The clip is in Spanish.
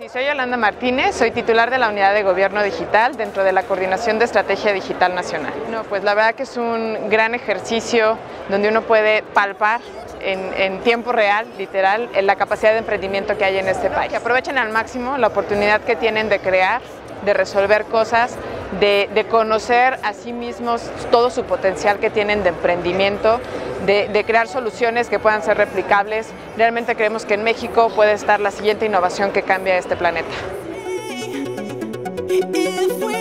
Sí, soy Yolanda Martínez, soy titular de la Unidad de Gobierno Digital dentro de la Coordinación de Estrategia Digital Nacional. No, pues la verdad que es un gran ejercicio donde uno puede palpar en tiempo real, literal, la capacidad de emprendimiento que hay en este país. Que aprovechen al máximo la oportunidad que tienen de crear, de resolver cosas, de conocer a sí mismos todo su potencial que tienen de emprendimiento, de crear soluciones que puedan ser replicables. Realmente creemos que en México puede estar la siguiente innovación que cambia este planeta.